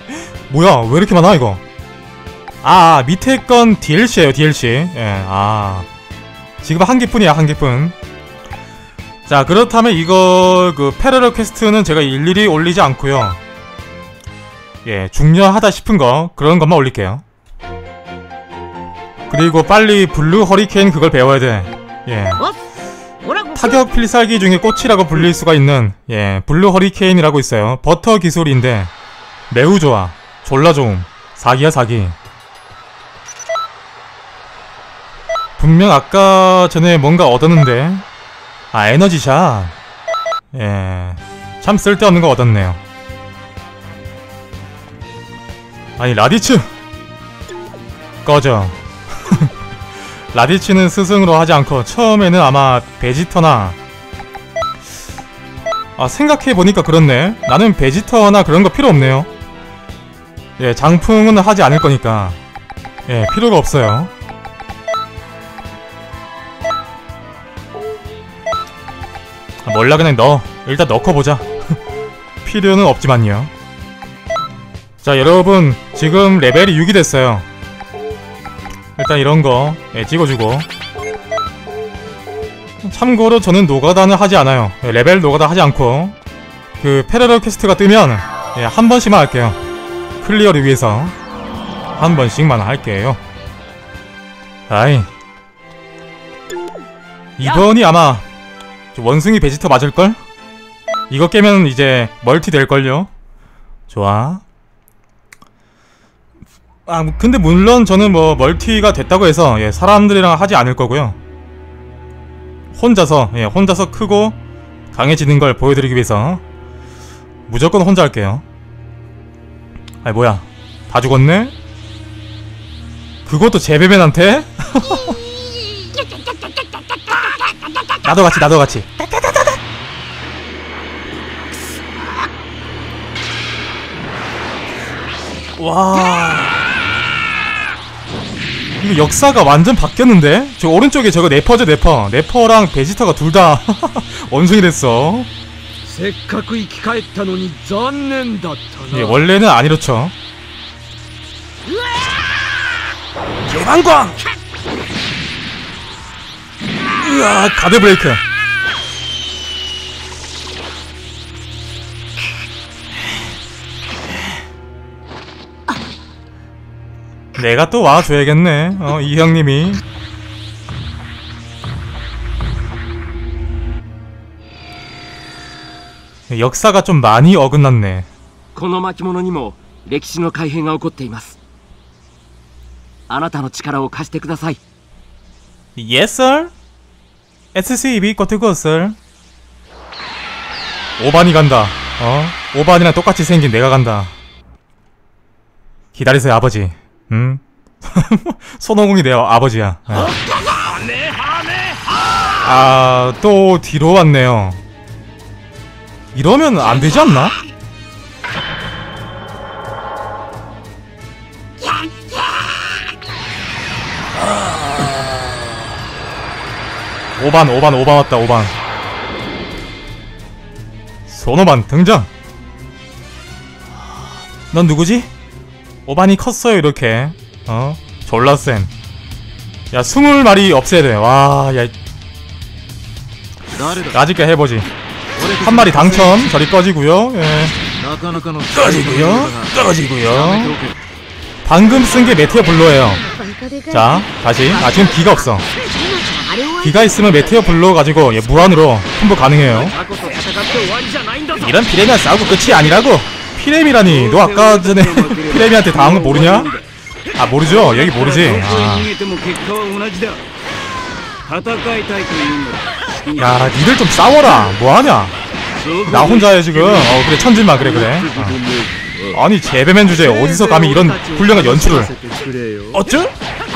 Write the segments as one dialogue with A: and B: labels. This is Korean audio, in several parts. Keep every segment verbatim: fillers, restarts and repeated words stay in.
A: 뭐야 왜 이렇게 많아 이거. 아 밑에 건 디엘씨에요 디엘씨. 예, 아 지금 한 개뿐이야 한 개뿐. 자 그렇다면 이거 그 패러럴 퀘스트는 제가 일일이 올리지 않고요. 예 중요하다 싶은 거 그런 것만 올릴게요. 그리고 빨리 블루 허리케인 그걸 배워야 돼. 예 타격 필살기 중에 꽃이라고 불릴 수가 있는 예 블루 허리케인이라고 있어요. 버터 기술인데 매우 좋아. 졸라 좋음. 사기야 사기. 분명 아까 전에 뭔가 얻었는데 아 에너지샷. 예 참 쓸데없는 거 얻었네요. 아니 라디츠 꺼져. 라디츠는 스승으로 하지 않고 처음에는 아마 베지터나 아 생각해보니까 그렇네. 나는 베지터나 그런 거 필요 없네요. 예 장풍은 하지 않을 거니까 예 필요가 없어요. 아, 몰라 그냥 넣어. 일단 넣고 보자. 필요는 없지만요. 자 여러분 지금 레벨이 육이 됐어요. 일단 이런거 예, 찍어주고. 참고로 저는 노가다는 하지 않아요. 예, 레벨 노가다 하지 않고 그 패러럴 퀘스트가 뜨면 예, 한 번씩만 할게요. 클리어를 위해서 한 번씩만 할게요. 아이 이번이 아마 원숭이 베지터 맞을걸? 이거 깨면 이제 멀티 될걸요? 좋아. 아 근데 물론 저는 뭐 멀티가 됐다고 해서 예, 사람들이랑 하지 않을 거고요. 혼자서 예, 혼자서 크고 강해지는 걸 보여드리기 위해서 무조건 혼자 할게요. 아이 뭐야 다 죽었네? 그것도 제베맨한테? 나도 같이 나도 같이. 와 이거 역사가 완전 바뀌었는데? 저 오른쪽에 저거 네퍼죠 네퍼. 네퍼랑 베지터가 둘 다 원숭이 됐어. 예, 원래는 안 이렇죠. 대방광! 으아 가드 브레이크. 내가 또 와줘야겠네. 어, 이 형님이. 역사가 좀 많이 어긋났네.
B: この巻物にも歴史の改変が起こっています。あなたの力を貸してください。
A: Yes, sir. 에스씨이비 꼬트고, sir. 오반이 간다. 어? 오반이랑 똑같이 생긴 내가 간다. 기다리세요, 아버지. 응? 손오공이 내 아버지야. 어. 아, 또 뒤로 왔네요. 이러면 안 되지 않나? 오반, 오반, 오반 왔다, 오반. 손오반 등장! 넌 누구지? 오반이 컸어요, 이렇게. 어? 졸라 센. 야, 스물 마리 없애야 돼. 와, 야. 아직까 해보지. 한 마리 당첨. 저리 꺼지고요. 예. 꺼지고요. 꺼지고요. 방금 쓴 게 메테오 블로예요. 자, 다시. 아, 지금 기가 없어. 기가 있으면 메테오 블로 가지고 예, 무한으로 콤보 가능해요. 이런 피레미랑 싸우고 끝이 아니라고. 피레미라니. 너 아까 전에 피레미한테 당한 거 모르냐? 아, 모르죠? 여기 모르지. 아. 야, 니들 좀 싸워라. 뭐하냐? 나 혼자야 지금. 어, 그래, 천진마. 그래, 그래. 어. 아니, 제베맨 주제에 어디서 감히 이런 훌륭한 연출을. 어쭈?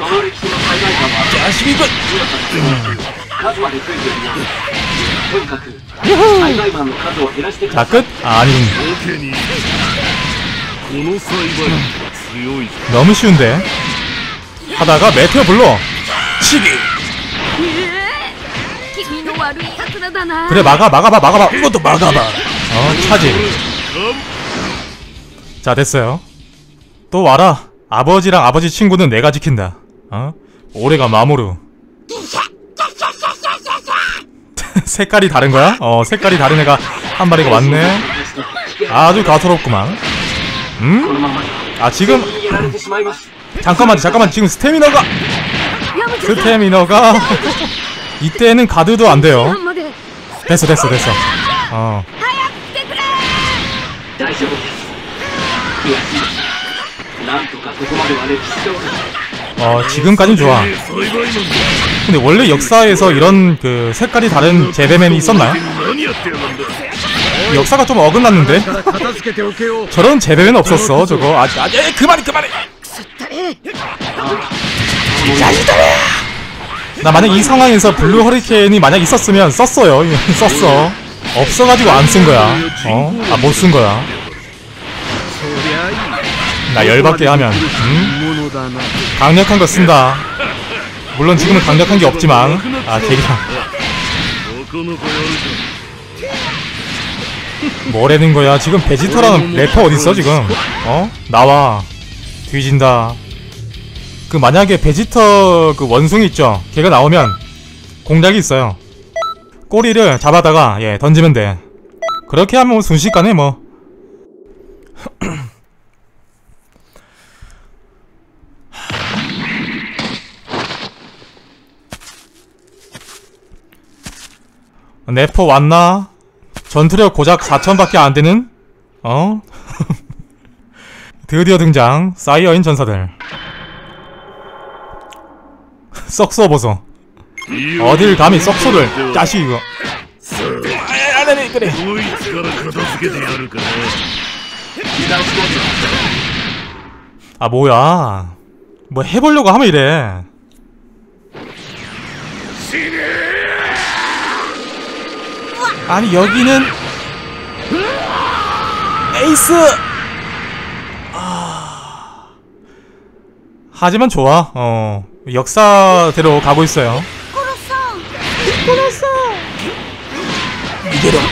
A: 자식 이거. 자, 끝? 아, 아니. 너무 쉬운데? 하다가 메테오 블로 치기. 그래, 막아, 막아봐, 막아봐. 이것도 막아봐. 어, 차지. 자, 됐어요. 또 와라. 아버지랑 아버지 친구는 내가 지킨다. 어? 올해가 마모루. 색깔이 다른 거야? 어, 색깔이 다른 애가 한 마리가 왔네. 아주 가소롭구만. 음? 아, 지금 잠깐만, 잠깐만. 지금 스태미너가 스태미너가 이때는 가드도 안 돼요. 됐어, 됐어, 됐어. 어. 어, 지금까진 좋아. 근데 원래 역사에서 이런 그 색깔이 다른 제베맨이 있었나요? 역사가 좀 어긋났는데? 저런 제베맨 없었어, 저거. 아, 아, 에, 그만해, 그만해! 나 만약 이 상황에서 블루 허리케인이 만약 있었으면 썼어요. 썼어. 없어가지고 안 쓴 거야. 어? 아, 못 쓴 거야. 나 열받게 하면, 음? 강력한 거 쓴다. 물론 지금은 강력한 게 없지만, 아, 되기랑. 뭐라는 거야? 지금 베지터랑 래퍼 어딨어, 지금? 어? 나와. 뒤진다. 그, 만약에 베지터 그 원숭이 있죠? 걔가 나오면, 공략이 있어요. 꼬리를 잡아다가, 예, 던지면 돼. 그렇게 하면 뭐 순식간에 뭐. 네퍼 왔나? 전투력 고작 사천밖에 안되는? 어? 드디어 등장. 사이어인 전사들. 썩소 보소. 어딜 감히 썩소를. 짜식 이거. 아니 그래. 아 뭐야. 뭐 해보려고 하면 이래. 아니 여기는 에이스. 아... 하지만 좋아. 어 역사대로 가고 있어요. 이대로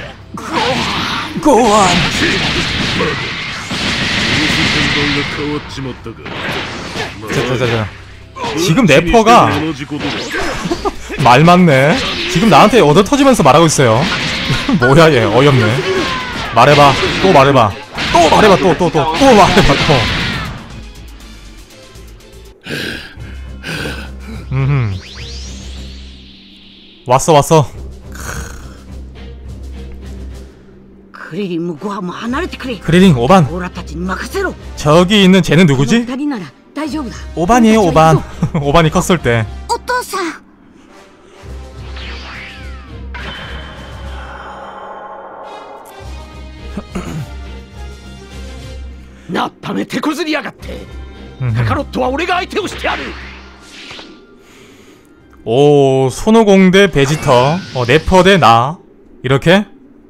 A: 고원. 자자자자. 지금 래퍼가 말 많네. 지금 나한테 얻어 터지면서 말하고 있어요. 뭐야 얘 어이없네. 말해봐. 또 말해봐. 또 말해봐. 또 또 또 또 말해봐 또. 음. 왔어 왔어. 크리링 오반. 저기 있는 쟤는 누구지? 오반이에요 오반. 오반이 컸을 때. 오, 손오공 대 베지터, 어, 네퍼 대 나. 이렇게?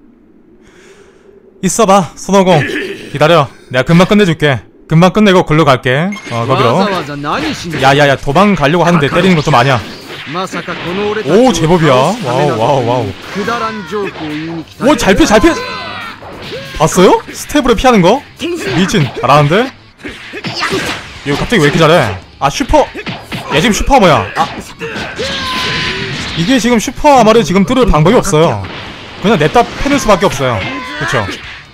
A: 있어봐, 손오공. 기다려. 내가 금방 끝내줄게. 금방 끝내고 글로 갈게. 어, 거기로. 야야야, 도망 가려고 하는데 때리는 거 좀 아니야. 오, 제법이야. 와우, 와우, 와우. 오, 잘 피해, 잘 피해! 봤어요? 스텝으로 피하는 거? 미친, 잘하는데? 이거 갑자기 왜 이렇게 잘해? 아, 슈퍼! 얘 지금 슈퍼 뭐야? 아. 이게 지금 슈퍼 아마를 지금 뚫을 방법이 없어요. 그냥 냅다 패는 수밖에 없어요. 그쵸?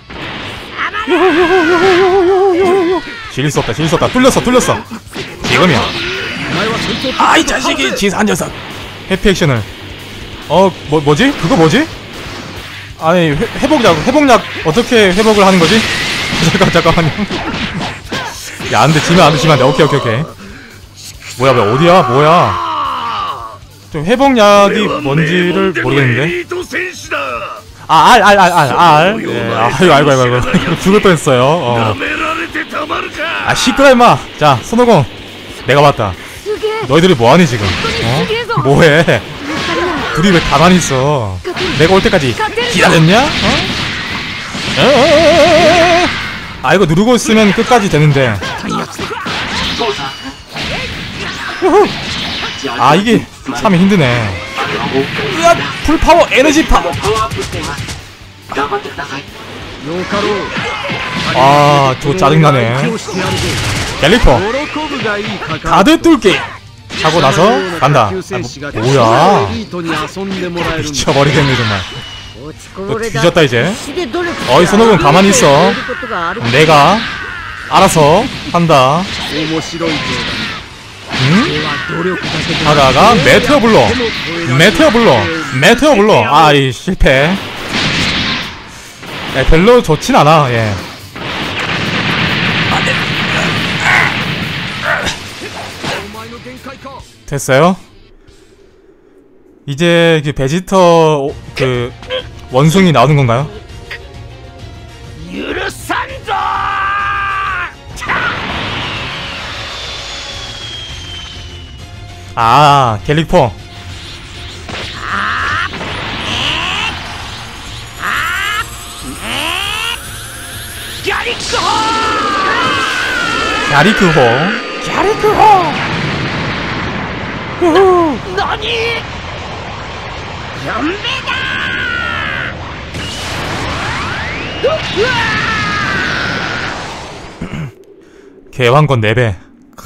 A: 질 수 없다, 질 수 없다. 뚫렸어, 뚫렸어. 지금이야. 아, 이 자식이 지산 녀석. 해피 액션을. 어, 뭐, 뭐지? 그거 뭐지? 아니, 회, 회복약, 회복약 어떻게 회복을 하는 거지? 잠깐, 잠깐만요. 야, 안 돼, 지면 안 돼, 지면 안 돼. 오케이, 오케이, 오케이. 뭐야, 뭐야, 어디야? 뭐야? 좀 회복약이 뭔지를 모르겠는데. 아, 알, 알, 알, 알, 알. 예, 아이고, 아이고, 아이고, 아이고. 죽을 뻔했어요. 어. 아, 시끄러, 임마. 자, 손오공. 내가 봤다. 너희들이 뭐하니, 지금? 어? 뭐해? 둘이 왜 가만히 있어? 내가 올 때까지 기다렸냐? 어? 에에에에에에. 아, 이거 누르고 있으면 끝까지 되는데. 아, 이게 참 힘드네. 으악! 풀파워 에너지 파! 아, 저거 짜증나네. 갤리퍼 다들 뚫기 하고 나서 간다. 아, 뭐, 뭐야 미쳐버리겠네 정말. 너 뒤졌다 이제. 어이 손오공 가만히 있어. 내가 알아서 한다. 응? 하다가 메테오 불러 메테오 불러 메테오 불러 아이 실패. 예, 별로 좋진 않아. 예. 됐어요. 이제 그 베지터 그 원숭이 나오는 건가요? 아, 갤리퍼. 갸리크호. 갸리크호. 후후. 너니? 연배다. 개왕권 네 배.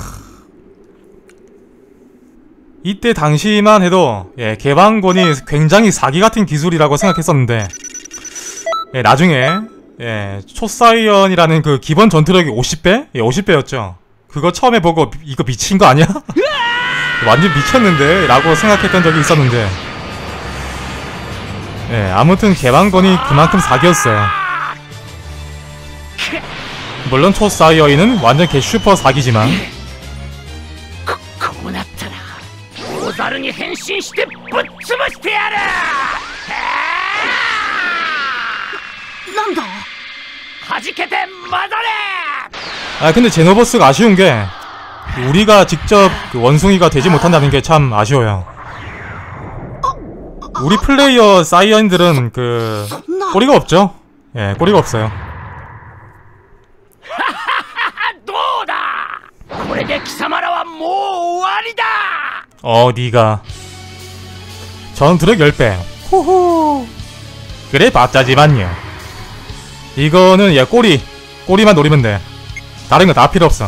A: 이때 당시만 해도 예, 개방권이 굉장히 사기같은 기술이라고 생각했었는데 예, 나중에 예, 초사이언이라는 그 기본 전투력이 오십 배? 예, 오십 배였죠. 그거 처음에 보고 이거 미친 거 아니야? 완전 미쳤는데 라고 생각했던 적이 있었는데 예, 아무튼 개방권이 그만큼 사기였어요. 물론 초사이언은 완전 개 슈퍼 사기지만 아 근데 제노버스가 아쉬운 게 우리가 직접 그 원숭이가 되지 못한다는 게 참 아쉬워요. 우리 플레이어 사이언들은 그 꼬리가 없죠. 예, 꼬리가 없어요. 어, 니가 전투력 십 배. 호호. 그래 봤자지만요. 이거는 얘 꼬리 꼬리만 노리면 돼. 다른 거 다 필요 없어.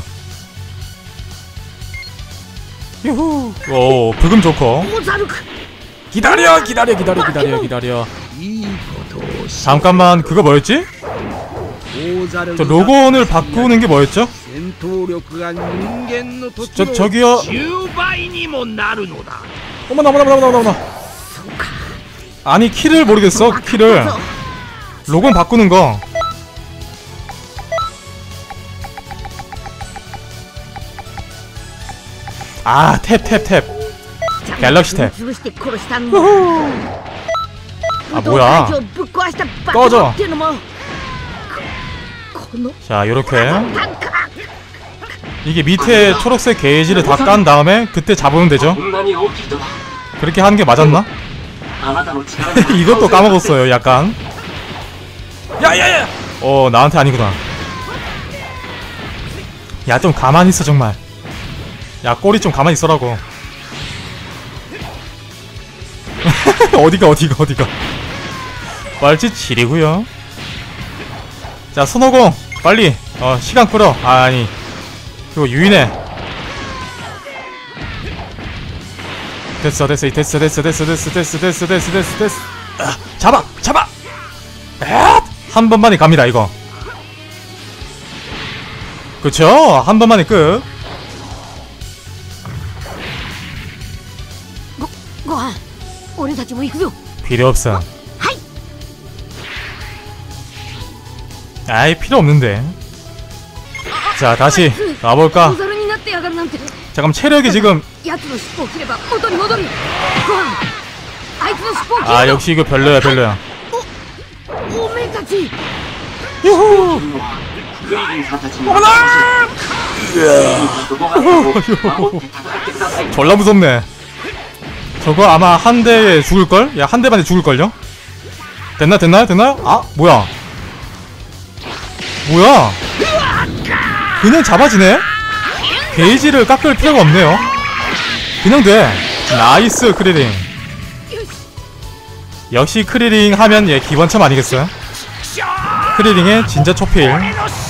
A: 유후. 오, 브금 좋고. 기다려 기다려 기다려 기다려 기다려. 잠깐만, 그거 뭐였지? 저 로건을 바꾸는 게 뭐였죠? 저, 저기요. 어머나 어머나 어머나 어머나 어머나. 아니 키를 모르겠어. 키를 로건 바꾸는 거. 아, 탭 탭 탭. 갤럭시 탭. 아 뭐야. 꺼져. 자, 요렇게 이게 밑에 초록색 게이지를 다 깐 다음에 그때 잡으면 되죠. 그렇게 하는 게 맞았나? 이것도 까먹었어요 약간. 야야야. 어, 나한테 아니구나. 야, 좀 가만히 있어 정말. 야, 꼬리 좀 가만히 있어라고. 어디가 어디가 어디가. 말지 칠이구요. 자, 손오공 빨리 어 시간 끌어. 아, 아니 그거 유인해. 됐어 됐어 됐어 됐어 됐어 됐어 됐어 됐어 됐어 됐어 됐어. 아, 잡아 잡아. 에앗! 한 번만에 갑니다 이거. 그쵸? 한 번만에 끝. 필요 없어. 아이, 필요 없는데. 자, 다시 가볼까? 잠깐, 체력이 지금. 아, 역시 이거 별로야 별로야. 유후. 어머나! 졸라 무섭네. 저거 아마 한 대에 죽을걸? 야, 한 대만에 죽을걸요? 됐나 됐나요? 됐나요? 아, 뭐야 뭐야. 그냥 잡아지네? 게이지를 깎을 필요가 없네요. 그냥 돼. 나이스 크리링. 역시 크리링 하면 얘 기본참 아니겠어요? 크리링의 진짜 초필.